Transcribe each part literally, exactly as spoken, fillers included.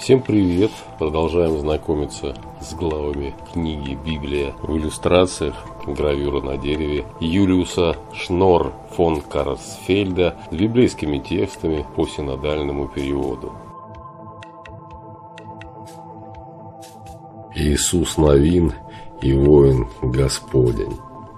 Всем привет! Продолжаем знакомиться с главами книги «Библия» в иллюстрациях, гравюра на дереве Юлиуса Шнор фон Карсфельда с библейскими текстами по синодальному переводу. Иисус Новин и воин Господень.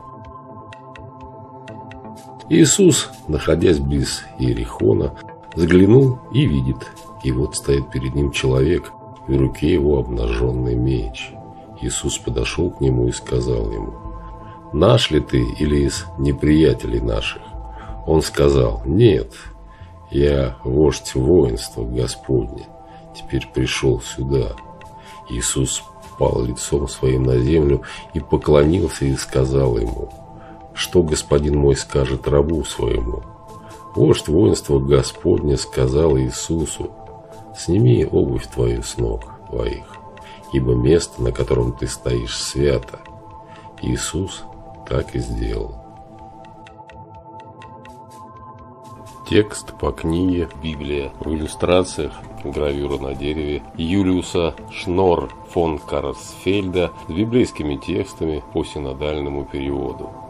Иисус, находясь близ Иерихона, взглянул и видит, и вот стоит перед ним человек, и в руке его обнаженный меч. Иисус подошел к нему и сказал ему: «Наш ли ты или из неприятелей наших?» Он сказал: «Нет, я вождь воинства Господне, теперь пришел сюда». Иисус пал лицом своим на землю и поклонился и сказал ему: «Что господин мой скажет рабу своему?» Вождь воинства Господня сказал Иисусу: «Сними обувь твою с ног твоих, ибо место, на котором ты стоишь, свято». Иисус так и сделал. Текст по книге «Библия» в иллюстрациях, гравюра на дереве Юлиуса Шнор фон Карсфельда с библейскими текстами по синодальному переводу.